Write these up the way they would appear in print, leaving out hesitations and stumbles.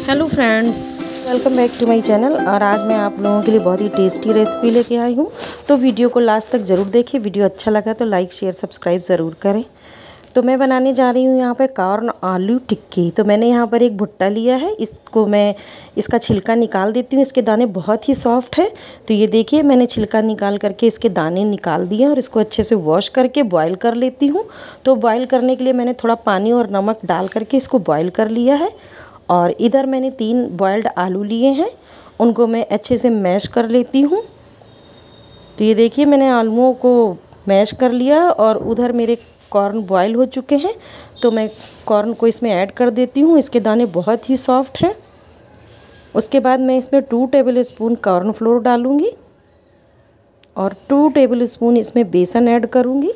Hello friends, welcome back to my channel. और आज मैं आप लोगों के लिए बहुत ही टेस्टी रेसिपी लेके आई हूँ। तो वीडियो को लास्ट तक ज़रूर देखें। वीडियो अच्छा लगा तो लाइक शेयर सब्सक्राइब ज़रूर करें। तो मैं बनाने जा रही हूँ यहाँ पर कॉर्न आलू टिक्की। तो मैंने यहाँ पर एक भुट्टा लिया है, इसको मैं इसका छिलका निकाल देती हूँ। इसके दाने बहुत ही सॉफ्ट है। तो ये देखिए, मैंने छिलका निकाल करके इसके दाने निकाल दिए और इसको अच्छे से वॉश करके बॉईल कर लेती हूँ। तो बॉईल करने के लिए मैंने थोड़ा पानी और नमक डाल करके इसको बॉईल कर लिया है। और इधर मैंने 3 बॉइल्ड आलू लिए हैं, उनको मैं अच्छे से मैश कर लेती हूँ। तो ये देखिए, मैंने आलूओं को मैश कर लिया और उधर मेरे कॉर्न बॉईल हो चुके हैं। तो मैं कॉर्न को इसमें ऐड कर देती हूँ। इसके दाने बहुत ही सॉफ्ट हैं। उसके बाद मैं इसमें 2 टेबल स्पून कॉर्न फ्लोर डालूँगी और 2 टेबल स्पून इसमें बेसन ऐड करूँगी।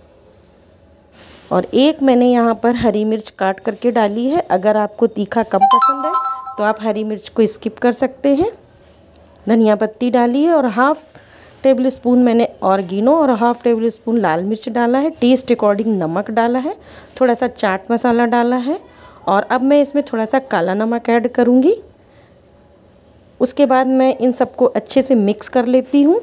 और एक मैंने यहाँ पर हरी मिर्च काट करके डाली है। अगर आपको तीखा कम पसंद है तो आप हरी मिर्च को स्किप कर सकते हैं। धनिया पत्ती डाली है और हाफ़ टेबल स्पून मैंने ऑर्गेनो और हाफ़ टेबल स्पून लाल मिर्च डाला है। टेस्ट अकॉर्डिंग नमक डाला है, थोड़ा सा चाट मसाला डाला है। और अब मैं इसमें थोड़ा सा काला नमक ऐड करूँगी। उसके बाद मैं इन सबको अच्छे से मिक्स कर लेती हूँ।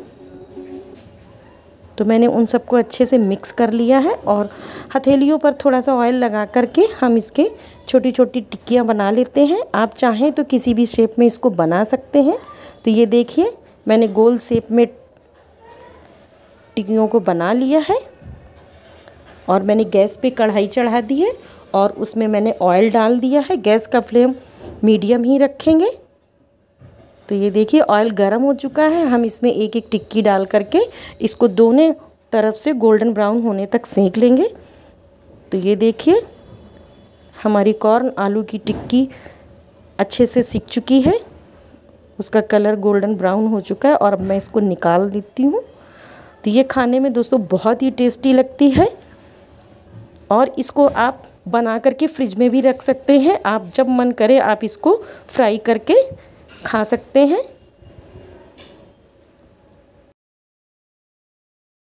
तो मैंने उन सबको अच्छे से मिक्स कर लिया है और हथेलियों पर थोड़ा सा ऑयल लगा करके हम इसके छोटी छोटी टिक्कियाँ बना लेते हैं। आप चाहें तो किसी भी शेप में इसको बना सकते हैं। तो ये देखिए, मैंने गोल शेप में टिक्कियों को बना लिया है और मैंने गैस पे कढ़ाई चढ़ा दी है और उसमें मैंने ऑयल डाल दिया है। गैस का फ्लेम मीडियम ही रखेंगे। तो ये देखिए, ऑयल गर्म हो चुका है। हम इसमें एक एक टिक्की डाल करके इसको दोनों तरफ से गोल्डन ब्राउन होने तक सेंक लेंगे। तो ये देखिए, हमारी कॉर्न आलू की टिक्की अच्छे से सिक चुकी है। उसका कलर गोल्डन ब्राउन हो चुका है और अब मैं इसको निकाल देती हूँ। तो ये खाने में दोस्तों बहुत ही टेस्टी लगती है और इसको आप बना करके फ्रिज में भी रख सकते हैं। आप जब मन करे आप इसको फ्राई करके खा सकते हैं।